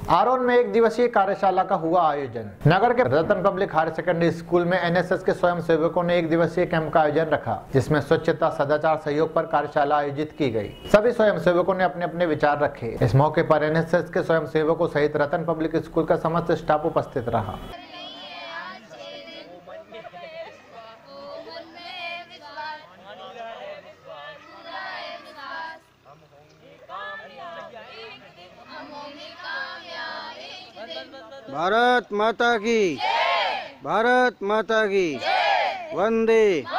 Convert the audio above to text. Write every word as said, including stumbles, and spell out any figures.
आरोन में एक दिवसीय कार्यशाला का हुआ आयोजन। नगर के Ratan public higher secondary school में एनएसएस के स्वयं सेवकों ने एक दिवसीय कैंप का आयोजन रखा, जिसमें स्वच्छता सदाचार सहयोग पर कार्यशाला आयोजित की गई। सभी स्वयं सेवकों ने अपने अपने विचार रखे। इस मौके पर एनएसएस के स्वयं सेवकों सहित रतन पब्लिक स्कूल का समस्त स्टाफ उपस्थित रहा। भारत माता की, भारत माता की, वंदे